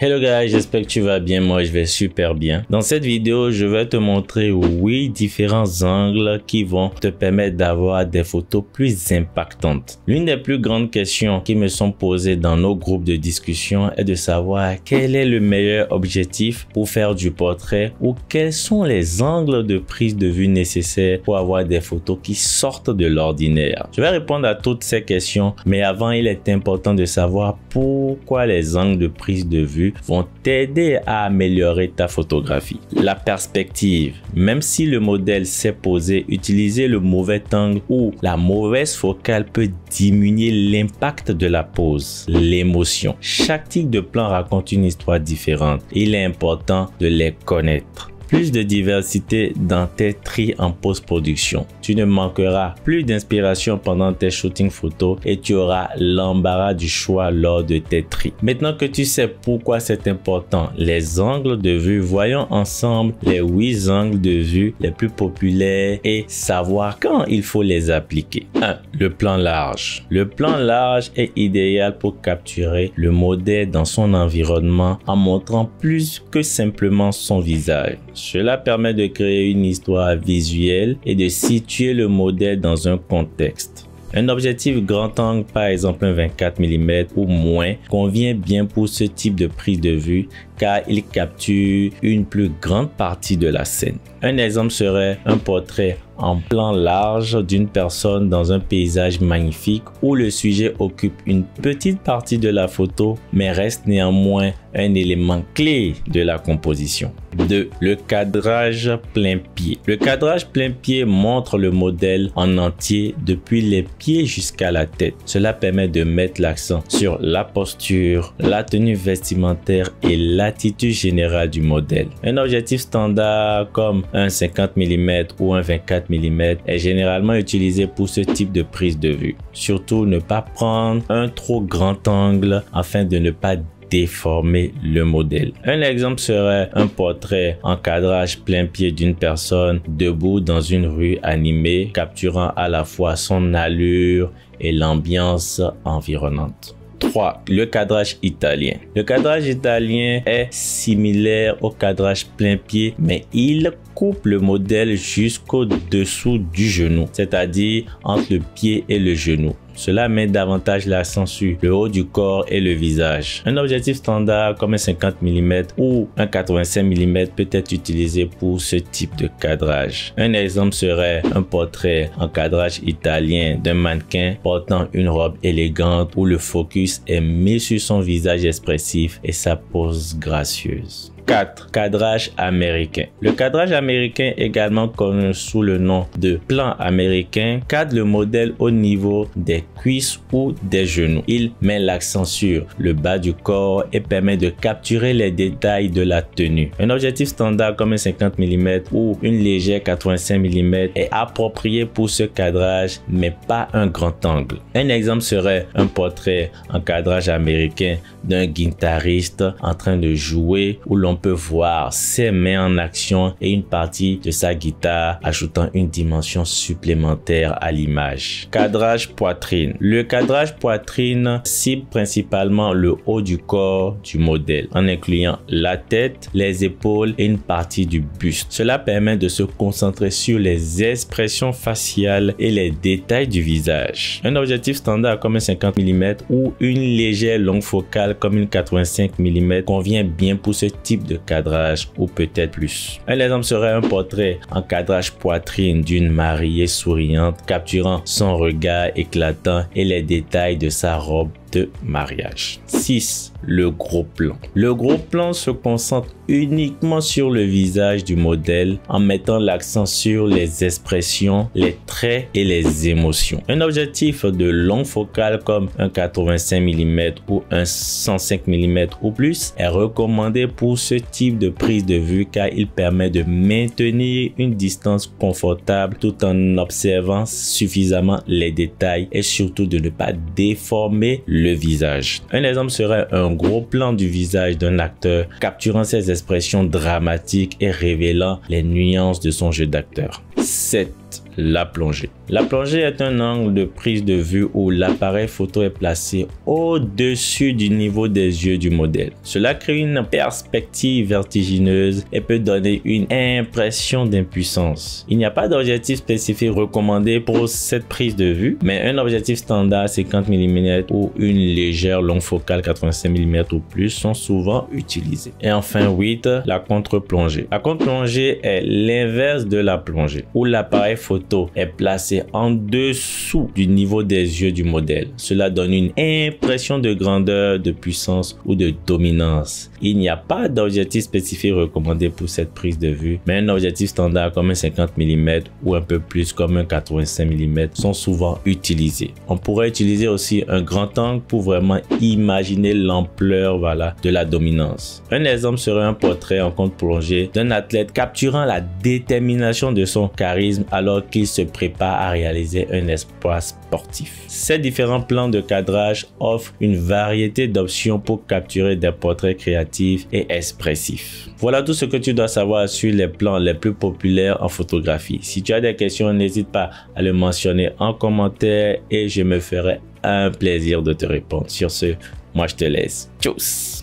Hello guys, j'espère que tu vas bien, moi je vais super bien. Dans cette vidéo, je vais te montrer 8 différents angles qui vont te permettre d'avoir des photos plus impactantes. L'une des plus grandes questions qui me sont posées dans nos groupes de discussion est de savoir quel est le meilleur objectif pour faire du portrait ou quels sont les angles de prise de vue nécessaires pour avoir des photos qui sortent de l'ordinaire. Je vais répondre à toutes ces questions, mais avant il est important de savoir pourquoi les angles de prise de vue vont t'aider à améliorer ta photographie. La perspective. Même si le modèle s'est posé, utiliser le mauvais angle ou la mauvaise focale peut diminuer l'impact de la pose. L'émotion. Chaque type de plan raconte une histoire différente. Il est important de les connaître. Plus de diversité dans tes tris en post-production. Tu ne manqueras plus d'inspiration pendant tes shootings photos et tu auras l'embarras du choix lors de tes tris. Maintenant que tu sais pourquoi c'est important, les angles de vue, voyons ensemble les 8 angles de vue les plus populaires et savoir quand il faut les appliquer. 1. Le plan large. Le plan large est idéal pour capturer le modèle dans son environnement en montrant plus que simplement son visage. Cela permet de créer une histoire visuelle et de situer le modèle dans un contexte. Un objectif grand angle, par exemple un 24 mm ou moins, convient bien pour ce type de prise de vue car il capture une plus grande partie de la scène. Un exemple serait un portrait en plan large d'une personne dans un paysage magnifique où le sujet occupe une petite partie de la photo mais reste néanmoins un élément clé de la composition. 2. Le cadrage plein pied. Le cadrage plein pied montre le modèle en entier depuis les pieds jusqu'à la tête. Cela permet de mettre l'accent sur la posture, la tenue vestimentaire et l'attitude générale du modèle. Un objectif standard comme un 50 mm ou un 24 mm est généralement utilisé pour ce type de prise de vue. Surtout ne pas prendre un trop grand angle afin de ne pas déformer le modèle. Un exemple serait un portrait en cadrage plein pied d'une personne debout dans une rue animée, capturant à la fois son allure et l'ambiance environnante. 3. Le cadrage italien. Le cadrage italien est similaire au cadrage plein pied, mais il coupe le modèle jusqu'au dessous du genou, c'est-à-dire entre le pied et le genou. Cela met davantage l'accent sur le haut du corps et le visage. Un objectif standard comme un 50 mm ou un 85 mm peut être utilisé pour ce type de cadrage. Un exemple serait un portrait en cadrage italien d'un mannequin portant une robe élégante où le focus est mis sur son visage expressif et sa pose gracieuse. 4. Cadrage américain. Le cadrage américain, également connu sous le nom de plan américain, cadre le modèle au niveau des cuisses ou des genoux. Il met l'accent sur le bas du corps et permet de capturer les détails de la tenue. Un objectif standard comme un 50 mm ou une légère 85 mm est approprié pour ce cadrage, mais pas un grand angle. Un exemple serait un portrait en cadrage américain d'un guitariste en train de jouer où l'on peut voir ses mains en action et une partie de sa guitare, ajoutant une dimension supplémentaire à l'image. Cadrage poitrine. Le cadrage poitrine cible principalement le haut du corps du modèle, en incluant la tête, les épaules et une partie du buste. Cela permet de se concentrer sur les expressions faciales et les détails du visage. Un objectif standard comme un 50 mm ou une légère longue focale comme une 85 mm convient bien pour ce type de cadrage ou peut-être plus. Un exemple serait un portrait en cadrage poitrine d'une mariée souriante capturant son regard éclatant et les détails de sa robe de mariage. 6. Le gros plan. Le gros plan se concentre uniquement sur le visage du modèle en mettant l'accent sur les expressions, les traits et les émotions. Un objectif de longue focale comme un 85 mm ou un 105 mm ou plus est recommandé pour ce type de prise de vue car il permet de maintenir une distance confortable tout en observant suffisamment les détails et surtout de ne pas déformer le visage. Un exemple serait un gros plan du visage d'un acteur capturant ses expressions dramatiques et révélant les nuances de son jeu d'acteur. 7. ensuite, la plongée. La plongée est un angle de prise de vue où l'appareil photo est placé au-dessus du niveau des yeux du modèle. Cela crée une perspective vertigineuse et peut donner une impression d'impuissance. Il n'y a pas d'objectif spécifique recommandé pour cette prise de vue, mais un objectif standard 50 mm ou une légère longue focale 85 mm ou plus sont souvent utilisés. Et enfin 8, la contre-plongée. La contre-plongée est l'inverse de la plongée, où l'appareil photo est placé en dessous du niveau des yeux du modèle. Cela donne une impression de grandeur, de puissance ou de dominance. Il n'y a pas d'objectif spécifique recommandé pour cette prise de vue, mais un objectif standard comme un 50 mm ou un peu plus comme un 85 mm sont souvent utilisés. On pourrait utiliser aussi un grand angle pour vraiment imaginer l'ampleur de la dominance. Un exemple serait un portrait en contre-plongée d'un athlète capturant la détermination de son charisme alors qu'il se prépare à réaliser un exploit sportif. Ces différents plans de cadrage offrent une variété d'options pour capturer des portraits créatifs et expressifs. Voilà tout ce que tu dois savoir sur les plans les plus populaires en photographie. Si tu as des questions, n'hésite pas à le mentionner en commentaire et je me ferai un plaisir de te répondre. Sur ce, moi je te laisse. Tchuss!